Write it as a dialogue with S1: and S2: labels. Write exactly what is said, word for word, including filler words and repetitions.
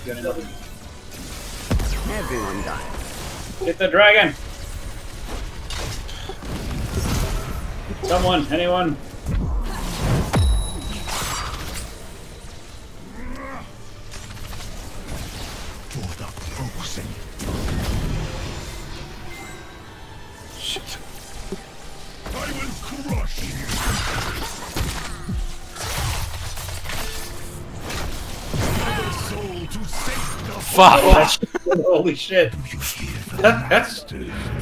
S1: Everyone dies.
S2: Get the dragon! Someone, anyone.
S3: For the frozen. Shit. I will crush you. Another soul to save the
S4: Fuck!
S2: Holy shit.
S3: You fear the masters.